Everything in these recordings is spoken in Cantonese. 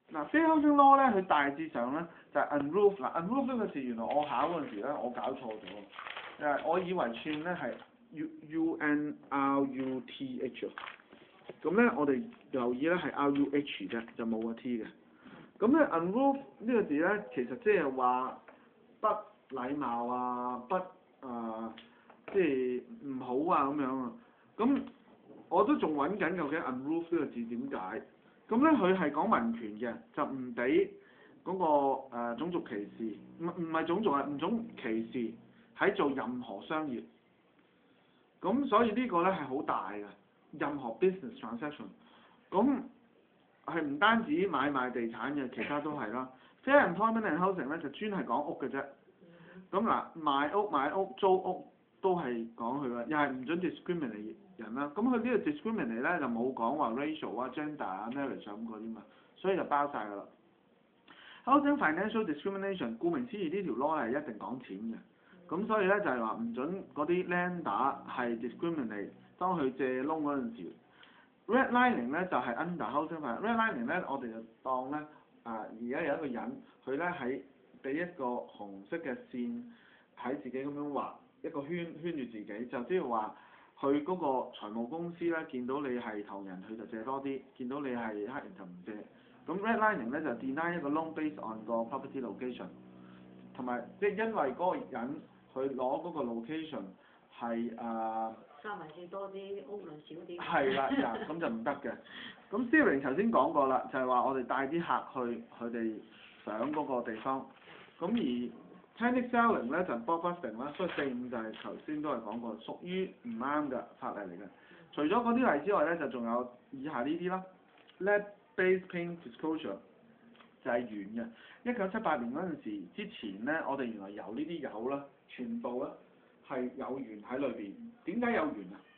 嗱，fair housing law 咧，佢大致上咧就係 unroof 嗱，unroof 呢個字原來我考嗰陣時咧，我搞錯咗，我以為串咧係 unruth 咁咧我哋留意咧係 ruh 啫，就冇個 t 嘅。咁咧 unroof 呢個字咧，其實即係話不禮貌啊，即係唔好啊咁樣啊。咁我都仲揾緊究竟 unroof 呢個字點解？咁咧佢係講民權嘅，就唔俾嗰個種族歧視，唔係種族啊，唔種歧視喺做任何商業。咁所以呢個咧係好大嘅，任何 business transaction。咁係唔單止買賣地產嘅，其他都係啦。Fair employment and housing 咧就專係講屋嘅啫。咁嗱，買屋、租屋都係講佢嘅，又係唔准 discriminate 人啦。咁佢呢個 discriminate 咧就冇講話 racial 啊、gender 啊、marriage 咁嗰啲嘛，所以就包晒㗎啦。Housing financial discrimination， 顧名思義呢條 law 係一定講錢嘅。咁所以咧就係話唔准嗰啲 lender 係 discriminate， 當佢借窿嗰陣時。Redlining 咧就係 under housing financing。Redlining 咧我哋就當咧而家有一個人，佢咧喺俾一個紅色嘅線喺自己咁樣畫一個圈圈住自己，就即係話佢嗰個財務公司咧見到你係唐人，佢就借多啲；見到你係黑人就唔借。咁 redlining 咧就 deny 一個 loan based on 個 property location， 同埋即係因為嗰個人佢攞嗰個 location 係三圍住多啲，屋量少啲。 係啦，咁就唔得嘅。咁 steering 頭先講過啦，就係話我哋帶啲客去佢哋想嗰個地方。咁而 panic selling 咧就 bulk busting 啦，所以4、5就係頭先都係講過，屬於唔啱嘅法例嚟嘅。除咗嗰啲例之外咧，就仲有以下呢啲啦。Lab-based pain disclosure 就係鉛嘅。1978年嗰陣時之前咧，我哋原來有呢啲油啦，全部咧係有鉛喺裏邊。點解有鉛啊？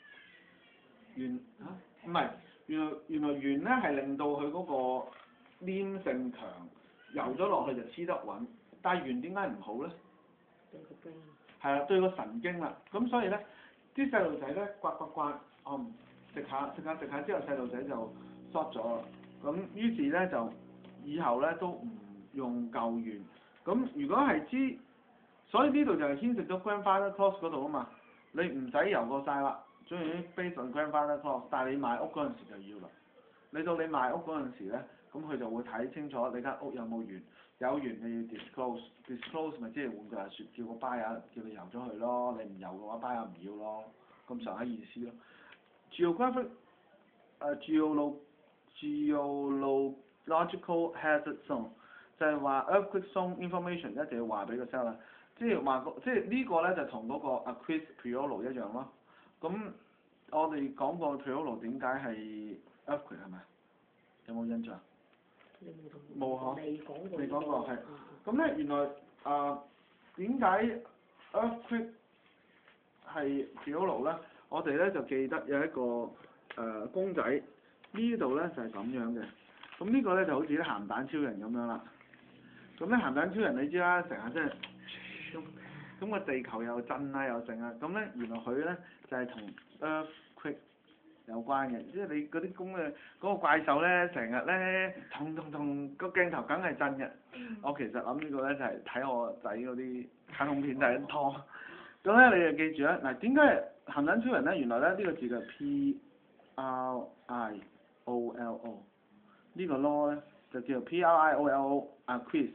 唔係，原來鉛咧係令到佢嗰個黏性強，游咗落去就黐得穩。但係鉛點解唔好咧？ 對個經。 係啊，對個神經啦。咁所以咧，啲細路仔咧刮，食下之後細路仔就 short 咗啦。咁於是咧就以後咧都唔用舊鉛。咁如果係知，所以呢度就係牽涉到 grandfather clause 嗰度啊嘛。你唔使游過晒啦，總之 based on grandfather clause， 但係你買屋嗰陣時就要啦。你到你賣屋嗰陣時咧，咁佢就會睇清楚你間屋有冇鉛，有鉛你要 disclose 咪即係換句話説，叫個 buyer 叫你游咗佢咯，你唔游嘅話 buyer 唔要咯，咁上下意思咯。Geological hazard zone 就係話 earthquake zone information 一定要話俾個 seller， 即係呢個咧就同嗰個 acquis priolo 一樣咯。咁我哋講過 priolo 點解係 earthquake 係咪？有冇印象？冇嗬。未講過係。咁咧原來點解 earthquake 係 priolo 咧？我哋咧就記得有一個公仔，呢度咧就係咁樣嘅。咁呢個咧就好似啲鹹蛋超人咁樣啦。咁咧鹹蛋超人你知啦，成日即係咁個地球又震啊又剩啊，咁咧原來佢咧就係同 earthquake 有關嘅，即係你嗰啲嗰個怪獸咧成日咧同個鏡頭梗係震嘅。我其實諗呢個咧就係睇我仔嗰啲卡通片睇得多。咁咧你就記住啦，嗱點解鹹蛋超人咧？原來咧呢個字嘅 PRIOLO 呢個 law 咧就叫做 PRIOLO，acquis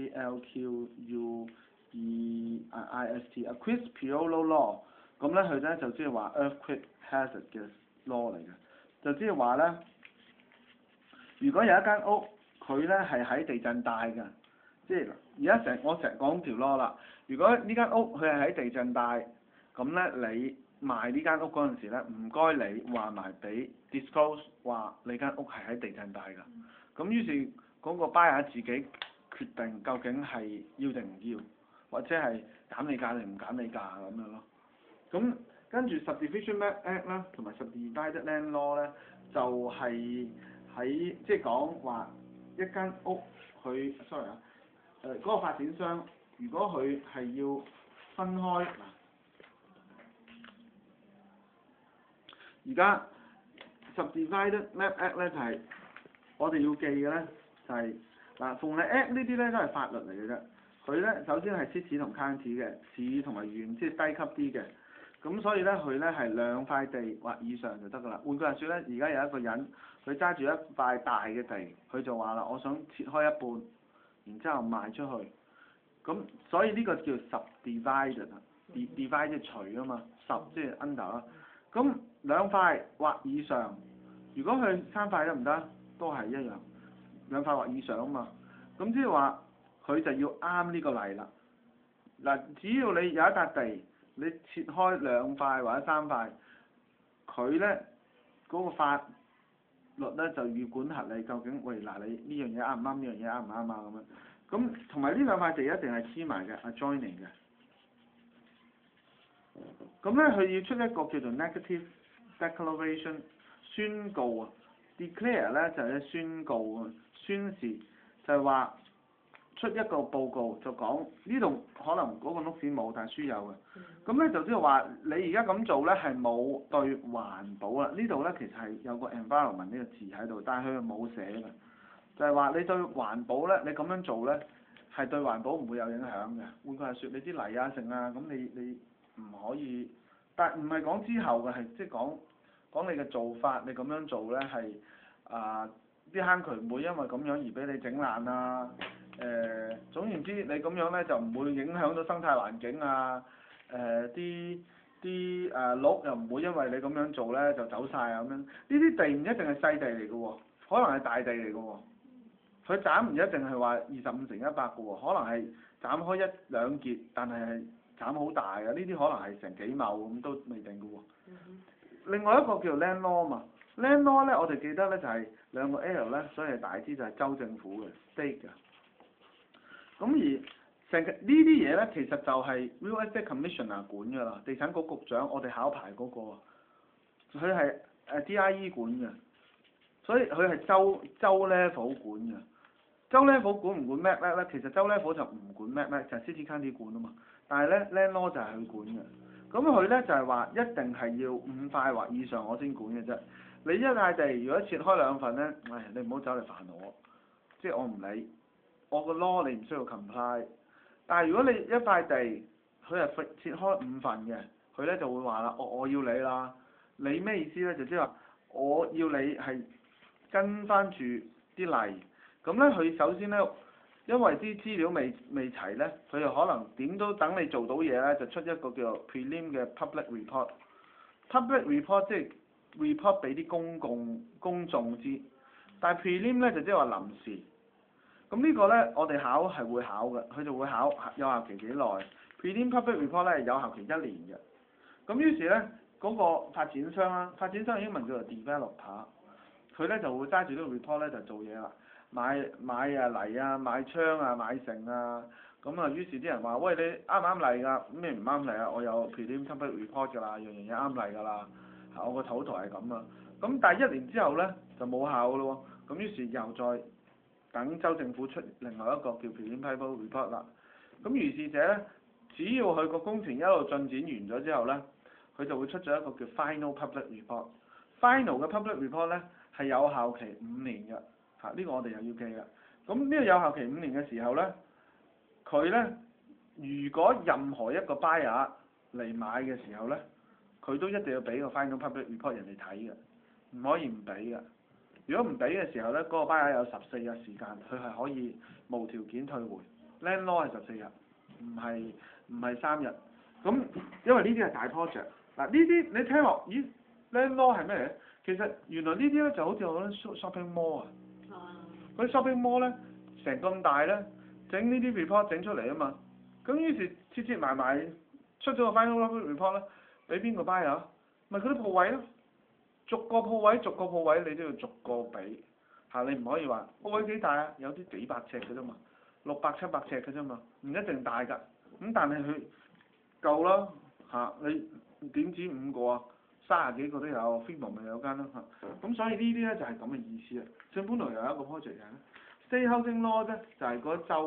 ALQUIST Priolo law。咁咧佢咧就即係話 earthquake hazard 嘅 law 嚟嘅，就即係話咧，如果有一間屋佢咧係喺地震帶嘅，即係而家我成日講條 law 啦。如果呢間屋佢係喺地震帶，咁咧你賣呢間屋嗰陣時咧，唔該你話埋俾 disclose 話你間屋係喺地震帶㗎。咁於是嗰個 buyer 自己決定究竟係要定唔要，或者係減你價定唔減你價咁樣咯。咁跟住 Subdivision Act 啦，同埋 Subdivided Land Law 咧，就係喺即係講話一間屋佢嗰個發展商如果佢係要分開而家 Subdivided Map Act 咧就係我哋要記嘅咧， 就係、嗱，逢係 Act 呢啲咧都係法律嚟嘅啫。佢咧首先係 city 同 county 嘅，市同埋縣即係低級啲嘅。咁所以咧佢咧係2塊地或以上就得㗎啦。換句話說咧，而家有一個人佢揸住一塊大嘅地，佢就話啦，我想切開一半，然之後賣出去。咁所以呢個叫 subdivided 啊，divide 即係除啊嘛，sub 即係 under 啦。咁2塊或以上，如果佢3塊得唔得？都係一樣，2塊或以上啊嘛。咁即係話佢就要啱呢個例啦。嗱，只要你有一笪地，你切開2塊或者3塊，佢咧嗰個法律咧就要管轄你究竟，喂嗱你呢樣嘢啱唔啱？呢樣嘢啱唔啱啊咁樣。咁同埋呢2塊地一定係黐埋嘅 ，adjoining 嘅。咁咧佢要出一個叫做 negative declaration 宣告啊 ，declare 咧就係宣告啊，宣示就係話出一個報告就講呢度可能嗰個 note 冇，但係書有嘅。咁咧就即係話你而家咁做咧係冇對環保啦，呢度咧其實係有個 environment 呢個字喺度，但係佢係冇寫嘅。就係話你對環保咧，你咁樣做咧係對環保唔會有影響嘅。換句話說，你啲泥啊剩啊，咁你唔可以，但係唔係講之後嘅，係即係講你嘅做法，你咁樣做咧係啲坑渠唔會因為咁樣而俾你整爛啊。總言之，你咁樣咧就唔會影響到生態環境啊。啲鹿又唔會因為你咁樣做咧就走晒啊咁樣。呢啲地唔一定係細地嚟嘅喎，可能係大地嚟嘅喎。佢斬唔一定係話25/100嘅喎，可能係斬開1-2截，但係斬好大嘅，呢啲可能係成幾畝咁都未定嘅喎。另外一個叫 land law 嘛 ，land law 咧我哋記得咧就係2個 L 咧，所以係大啲就係州政府嘅 state 嘅。咁而成呢啲嘢咧，其實就係 Real Estate Commissioner 管㗎啦，地產局局長我哋考牌嗰個，佢係DIE 管嘅，所以佢係州 level 管嘅。州 level 管唔管 MAC 咧？其實州 level 就唔管 MAC，就係 City County 管啊嘛。但係咧 land law 就係佢管嘅。咁佢咧就係話一定係要5塊或以上我先管嘅啫。你一塊地如果切開2份咧，你唔好走嚟煩我，即係我唔理，我個 law 你唔需要 comply。但係如果你一塊地佢係切開5份嘅，佢咧就會話啦，我要你啦。你咩意思咧？就即係話我要你係跟翻住啲例。咁咧，佢首先咧，因為啲資料未齊咧，佢就可能點都等你做到嘢咧，就出一個叫做 prelim 嘅 public report。public report 即係 report 俾啲公眾知，但係 prelim 咧就即係話臨時。咁呢個咧，我哋考係會考嘅，佢就會考有效期幾耐。prelim public report 咧有效期1年嘅。咁於是咧，嗰個發展商啦，發展商英文叫做 developer， 佢咧就會揸住呢個 report 咧就做嘢啦。買泥啊，買槍啊，買成啊，咁啊於是啲人話：喂，你啱唔啱例㗎？咩唔啱例啊？我有 prelim public report 㗎啦，樣嘢啱例㗎啦。我個土台係咁啊。咁但係1年之後咧就冇效㗎咯喎。咁於是又再等州政府出另外一個叫 prelim public report 啦。咁如是者咧，只要佢個工程一路進展完咗之後咧，佢就會出咗一個叫 final public report。final 嘅 public report 咧係有效期5年嘅。呢個我哋又要記嘅。咁呢個有效期5年嘅時候咧，佢咧如果任何一個 buyer 嚟買嘅時候咧，佢都一定要俾個 final public report 人哋睇嘅，唔可以唔俾嘅。如果唔俾嘅時候咧，嗰個 buyer 有14日時間，佢係可以無條件退回。land law 係14日，唔係3日。咁因為呢啲係大 project。嗱呢啲你聽落，咦 land law 係咩嚟？其實原來呢啲咧就好似我啲 shopping mall 啊。嗰啲 shopping mall 咧，成咁大咧，整呢啲 report 整出嚟啊嘛，咁於是切埋出咗個 final report 咧，俾邊個 buyer？咪嗰啲鋪位咯，逐個鋪位你都要逐個俾，你唔可以話鋪位幾大啊？有啲幾百尺嘅啫嘛，600-700尺嘅啫嘛，唔一定大㗎，咁但係佢夠啦，你點止5個啊？30幾個都有 ，Fremont 咪有間咯咁所以呢啲咧就係咁嘅意思啊。上本來有一個 project 嘅 State Housing Law 咧，就係嗰州